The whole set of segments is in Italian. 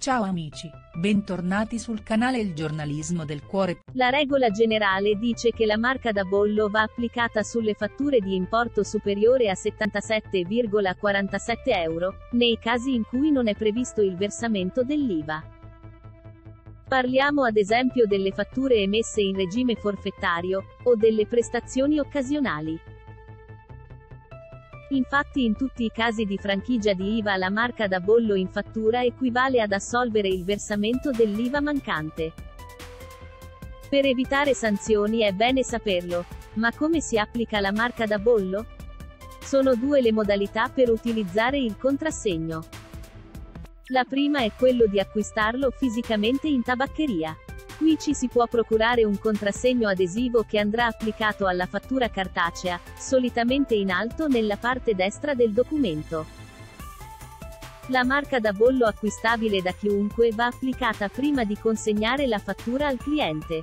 Ciao amici, bentornati sul canale Il Giornalismo del Cuore. La regola generale dice che la marca da bollo va applicata sulle fatture di importo superiore a 77,47 euro, nei casi in cui non è previsto il versamento dell'IVA. Parliamo ad esempio delle fatture emesse in regime forfettario, o delle prestazioni occasionali. Infatti in tutti i casi di franchigia di IVA la marca da bollo in fattura equivale ad assolvere il versamento dell'IVA mancante. Per evitare sanzioni è bene saperlo. Ma come si applica la marca da bollo? Sono due le modalità per utilizzare il contrassegno. La prima è quello di acquistarlo fisicamente in tabaccheria. Qui ci si può procurare un contrassegno adesivo che andrà applicato alla fattura cartacea, solitamente in alto nella parte destra del documento. La marca da bollo acquistabile da chiunque va applicata prima di consegnare la fattura al cliente.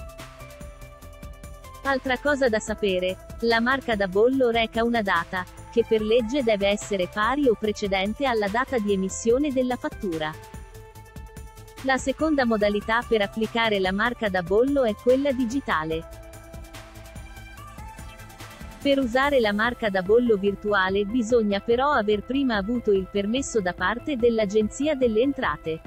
Altra cosa da sapere, la marca da bollo reca una data, che per legge deve essere pari o precedente alla data di emissione della fattura. La seconda modalità per applicare la marca da bollo è quella digitale. Per usare la marca da bollo virtuale bisogna però aver prima avuto il permesso da parte dell'Agenzia delle Entrate.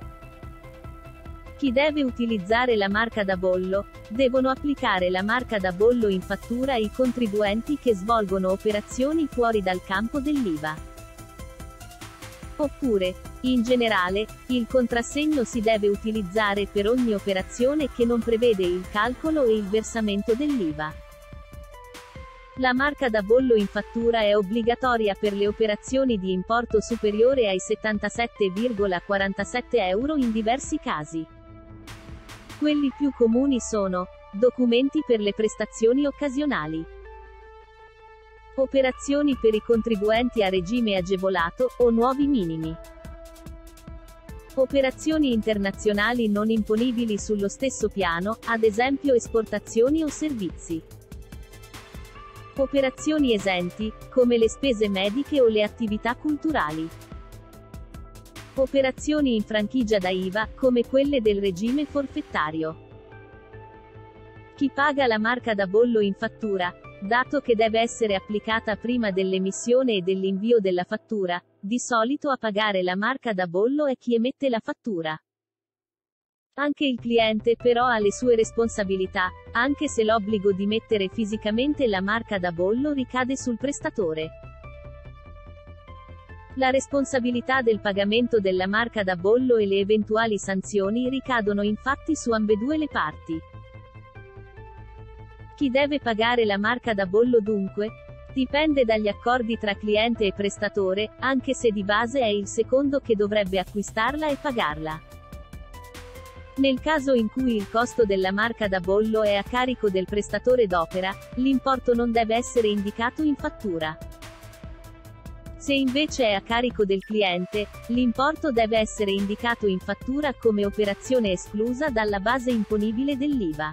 Chi deve utilizzare la marca da bollo, devono applicare la marca da bollo in fattura i contribuenti che svolgono operazioni fuori dal campo dell'IVA. Oppure, in generale, il contrassegno si deve utilizzare per ogni operazione che non prevede il calcolo e il versamento dell'IVA. La marca da bollo in fattura è obbligatoria per le operazioni di importo superiore ai 77,47 euro in diversi casi. Quelli più comuni sono: documenti per le prestazioni occasionali, operazioni per i contribuenti a regime agevolato, o nuovi minimi, operazioni internazionali non imponibili sullo stesso piano, ad esempio esportazioni o servizi, operazioni esenti, come le spese mediche o le attività culturali, operazioni in franchigia da IVA, come quelle del regime forfettario. Chi paga la marca da bollo in fattura, dato che deve essere applicata prima dell'emissione e dell'invio della fattura, di solito a pagare la marca da bollo è chi emette la fattura. Anche il cliente però ha le sue responsabilità, anche se l'obbligo di mettere fisicamente la marca da bollo ricade sul prestatore. La responsabilità del pagamento della marca da bollo e le eventuali sanzioni ricadono infatti su ambedue le parti. Chi deve pagare la marca da bollo dunque? Dipende dagli accordi tra cliente e prestatore, anche se di base è il secondo che dovrebbe acquistarla e pagarla. Nel caso in cui il costo della marca da bollo è a carico del prestatore d'opera, l'importo non deve essere indicato in fattura. Se invece è a carico del cliente, l'importo deve essere indicato in fattura come operazione esclusa dalla base imponibile dell'IVA.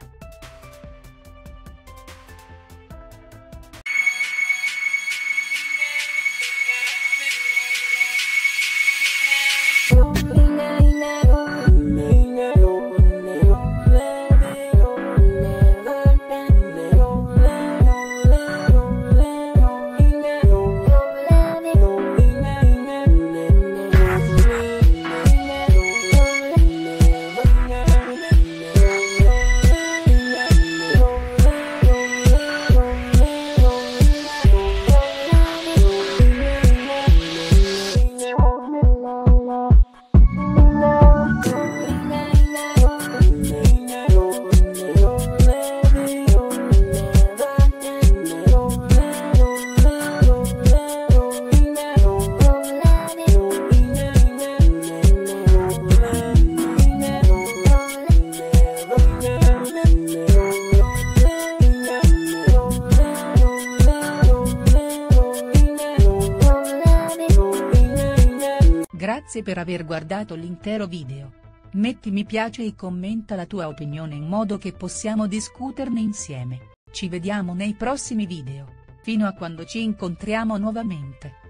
Grazie per aver guardato l'intero video. Metti mi piace e commenta la tua opinione in modo che possiamo discuterne insieme. Ci vediamo nei prossimi video. Fino a quando ci incontriamo nuovamente.